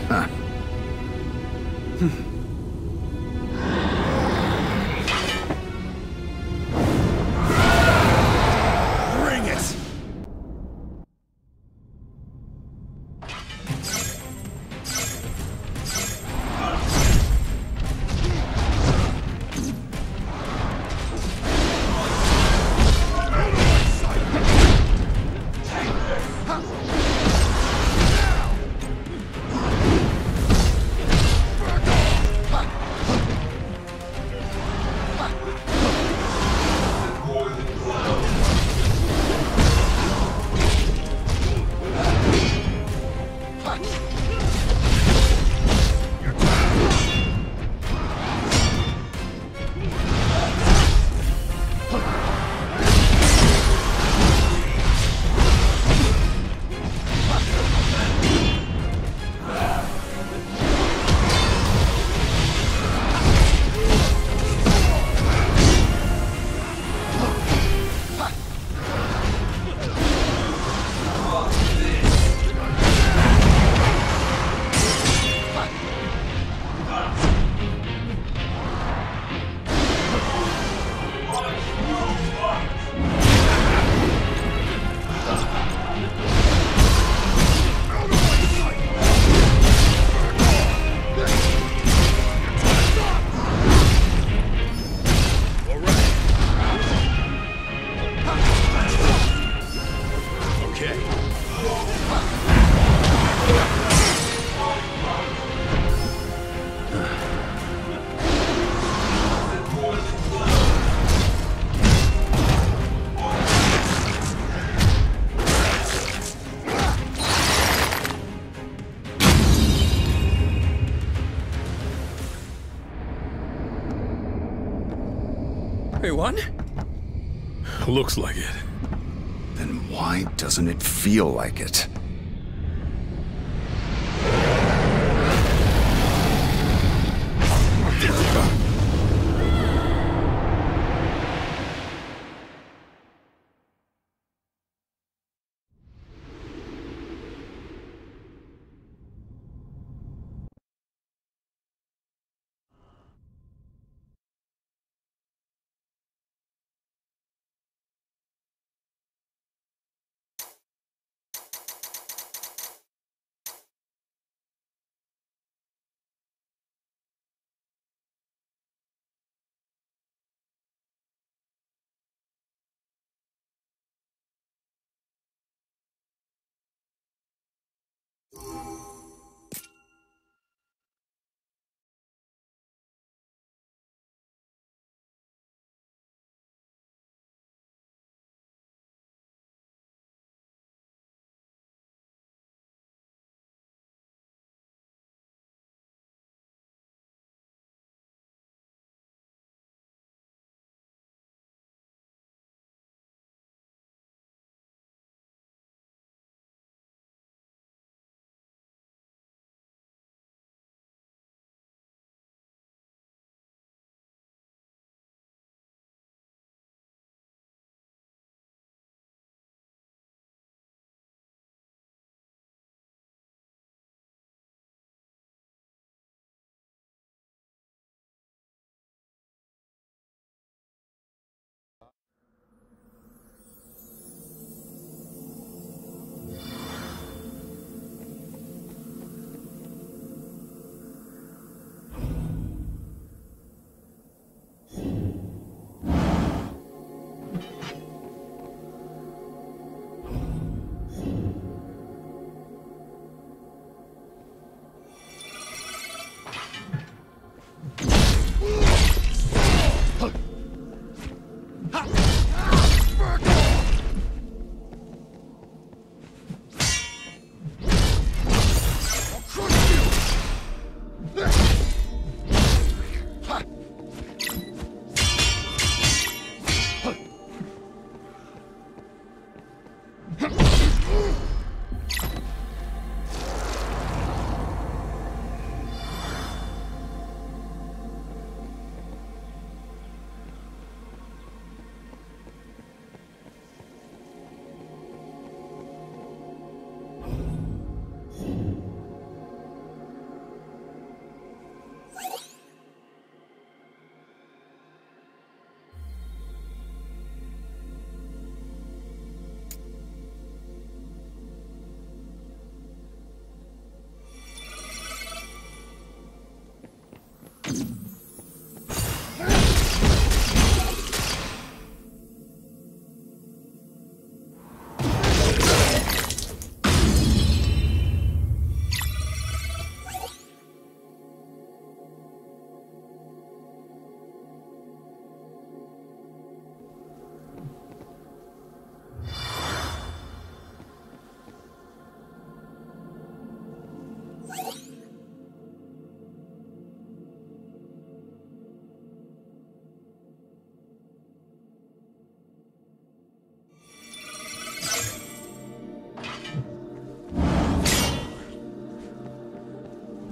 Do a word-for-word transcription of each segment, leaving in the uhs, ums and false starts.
Huh. Bring it! Hey, what? Looks like it. Then why doesn't it feel like it?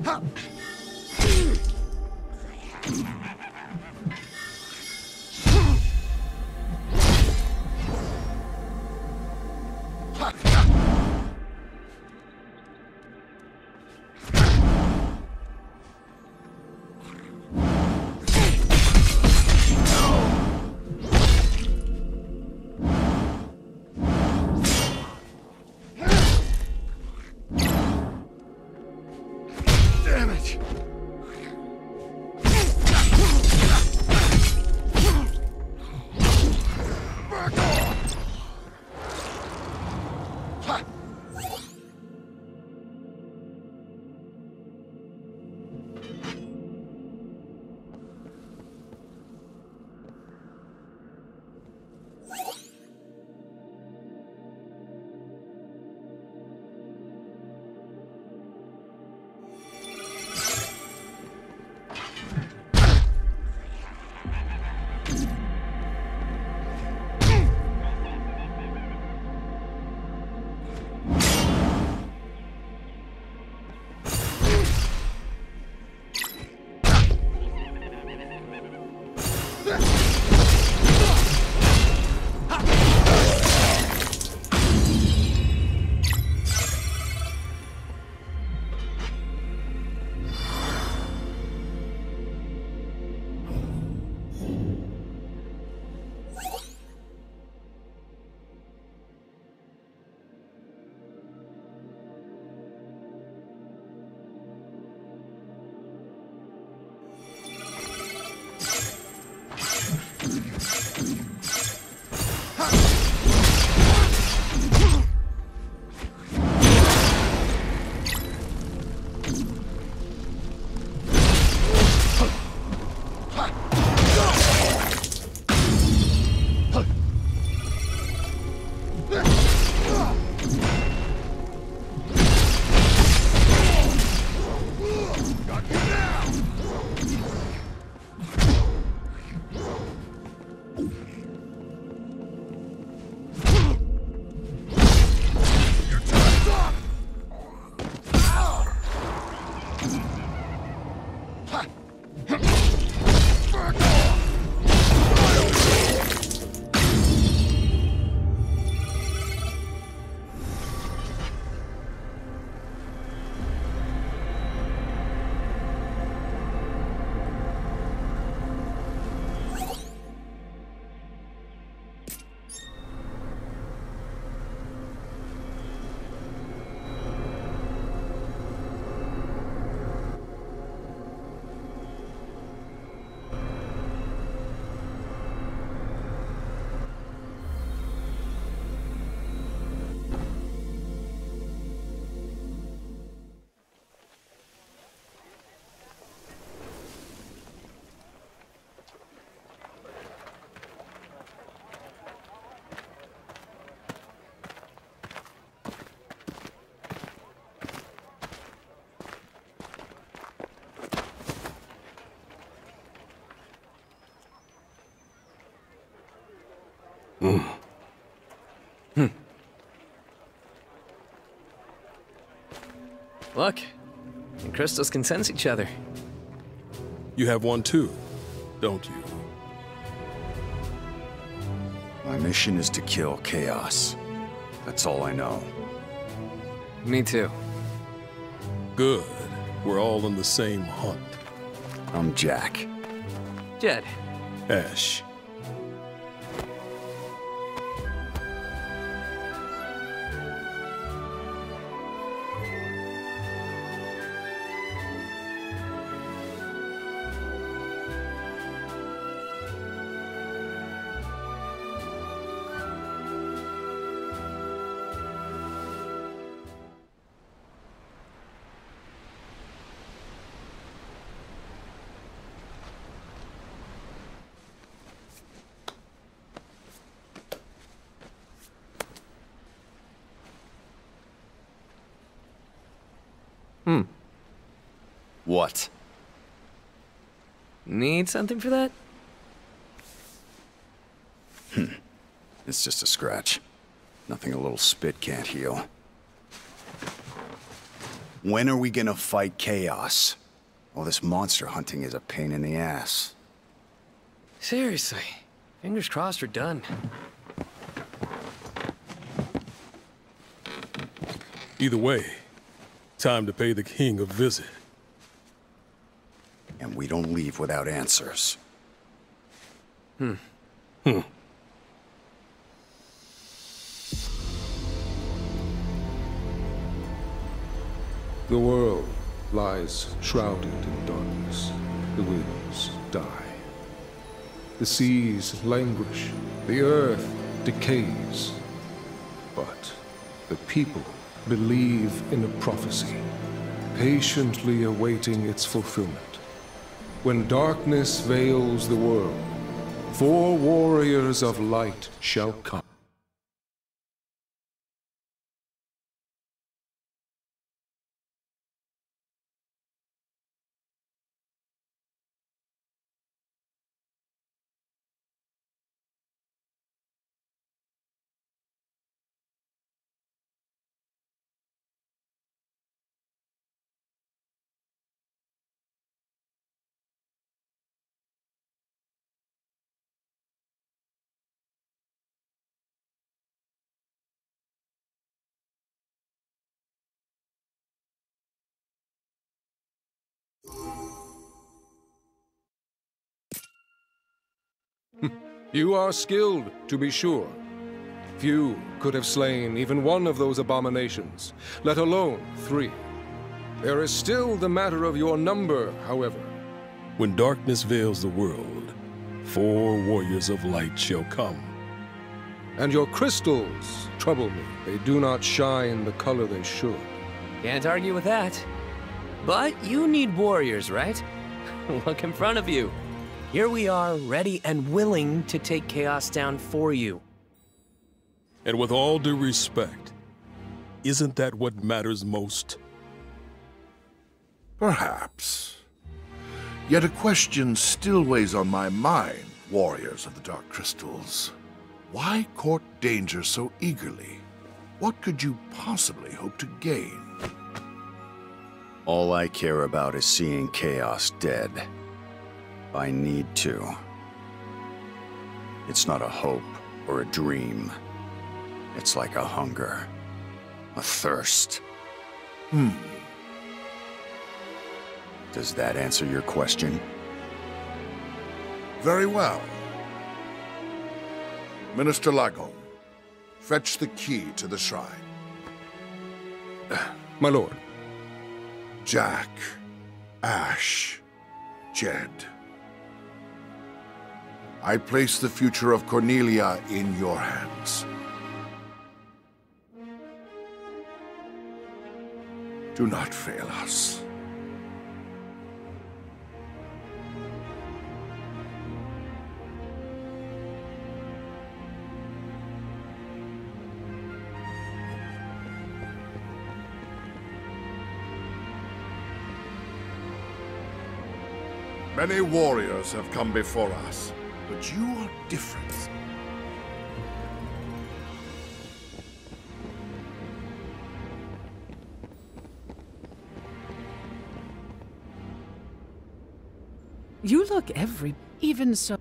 Damn it! Back off! Mm. Hmm. Look, and crystals can sense each other. You have one too, don't you? My mission is to kill Chaos. That's all I know. Me too. Good. We're all on the same hunt. I'm Jack. Jed. Ash. Hmm. What? Need something for that? Hmm. It's just a scratch. Nothing a little spit can't heal. When are we gonna fight Chaos? All this monster hunting is a pain in the ass. Seriously. Fingers crossed we're done. Either way, time to pay the king a visit. And we don't leave without answers. Hmm. Hmm. The world lies shrouded in darkness. The winds die. The seas languish. The earth decays. But the people believe in a prophecy, patiently awaiting its fulfillment. When darkness veils the world, four warriors of light shall come. You are skilled, to be sure. Few could have slain even one of those abominations, let alone three. There is still the matter of your number, however. When darkness veils the world, four warriors of light shall come. And your crystals trouble me. They do not shine the color they should. Can't argue with that. But you need warriors, right? Look in front of you. Here we are, ready and willing to take Chaos down for you. And with all due respect, isn't that what matters most? Perhaps. Yet a question still weighs on my mind, warriors of the Dark Crystals. Why court danger so eagerly? What could you possibly hope to gain? All I care about is seeing Chaos dead. I need to. It's not a hope or a dream. It's like a hunger, a thirst. Hmm. Does that answer your question? Very well. Minister Lagom, fetch the key to the shrine. My lord. Jack, Ash, Jed. I place the future of Cornelia in your hands. Do not fail us. Many warriors have come before us, but you are different. You look every... even so...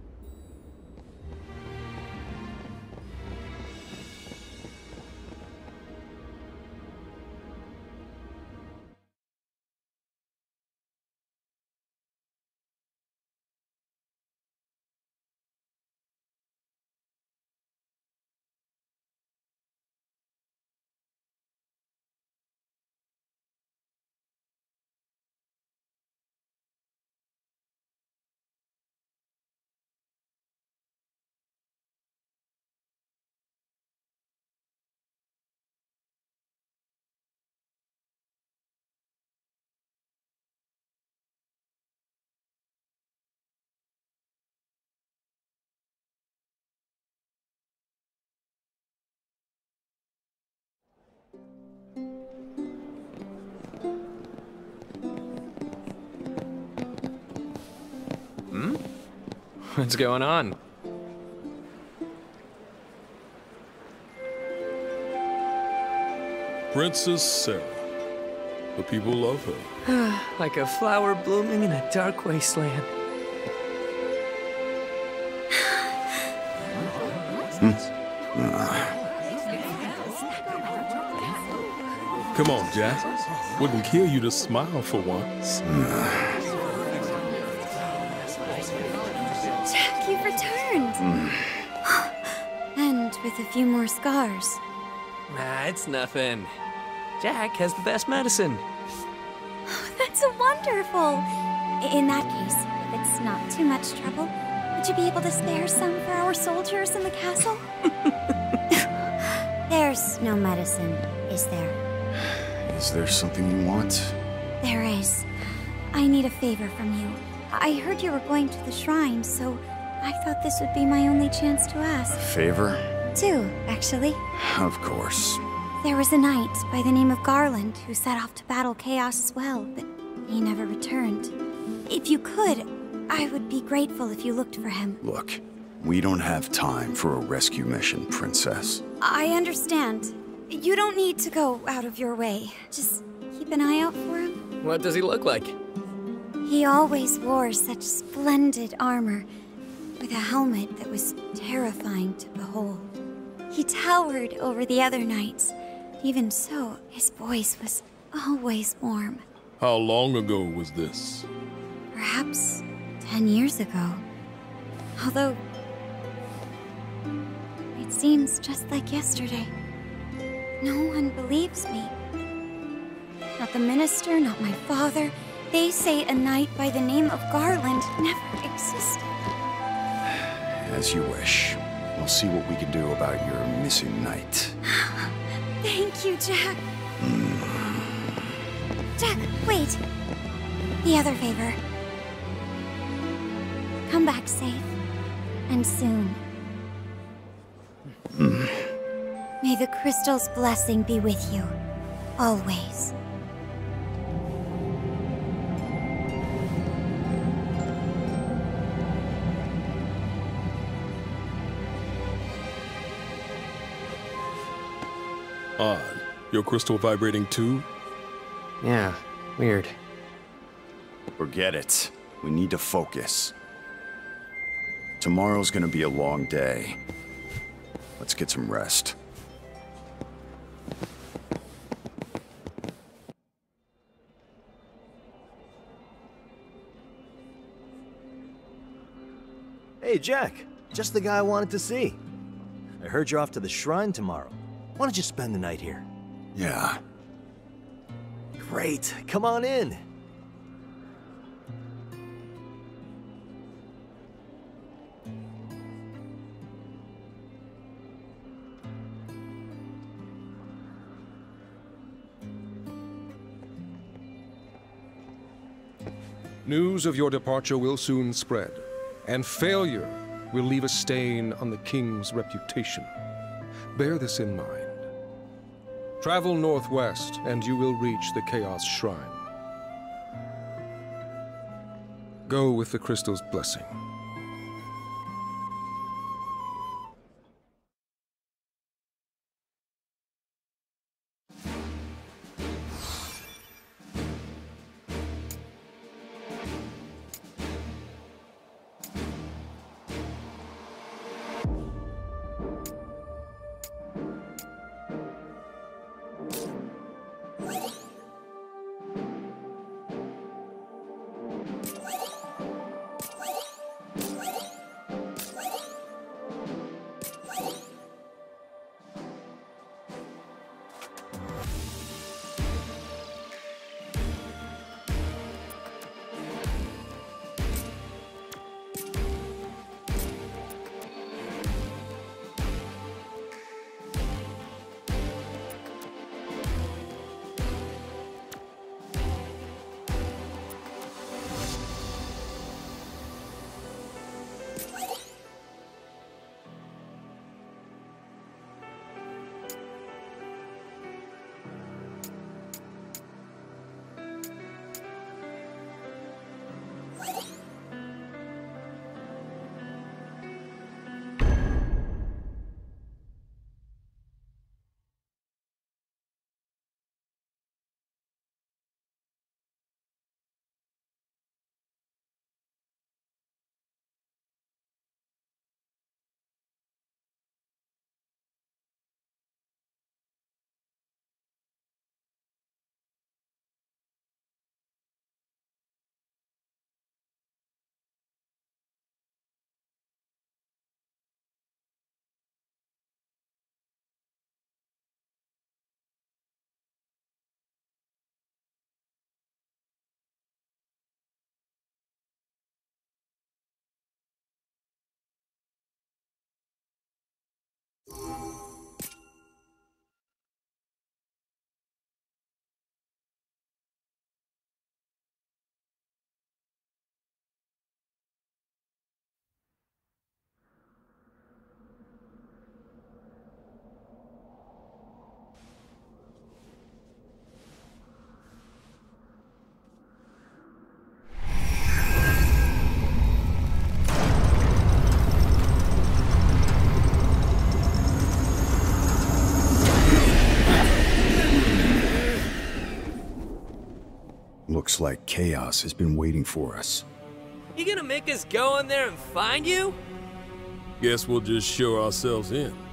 Hmm? What's going on? Princess Sarah, The people love her. Like a flower blooming in a dark wasteland. Come on, Jack. Wouldn't kill you to smile for once. Jack, you've returned. And with a few more scars. Nah, it's nothing. Jack has the best medicine. That's wonderful. In that case, if it's not too much trouble, would you be able to spare some for our soldiers in the castle? There's no medicine, is there? Is there something you want? There is. I need a favor from you. I heard you were going to the shrine, so I thought this would be my only chance to ask. Favor? Two, actually. Of course. There was a knight by the name of Garland who set off to battle Chaos as well, but he never returned. If you could, I would be grateful if you looked for him. Look, we don't have time for a rescue mission, Princess. I understand. You don't need to go out of your way. Just keep an eye out for him. What does he look like? He always wore such splendid armor, with a helmet that was terrifying to behold. He towered over the other knights. Even so, his voice was always warm. How long ago was this? Perhaps ten years ago. Although, it seems just like yesterday. No one believes me. Not the minister, not my father. They say a knight by the name of Garland never existed. As you wish. We'll see what we can do about your missing knight. Thank you, Jack. Jack, wait. The other favor. Come back safe. And soon. May the crystal's blessing be with you. Always. Odd. Your crystal vibrating too? Yeah, weird. Forget it. We need to focus. Tomorrow's gonna be a long day. Let's get some rest. Hey, Jack. Just the guy I wanted to see. I heard you're off to the shrine tomorrow. Why don't you spend the night here? Yeah. Great. Come on in. News of your departure will soon spread, and failure will leave a stain on the king's reputation. Bear this in mind. Travel northwest, and you will reach the Chaos Shrine. Go with the crystal's blessing. Looks like chaos has been waiting for us. You gonna make us go in there and find you? Guess we'll just show ourselves in.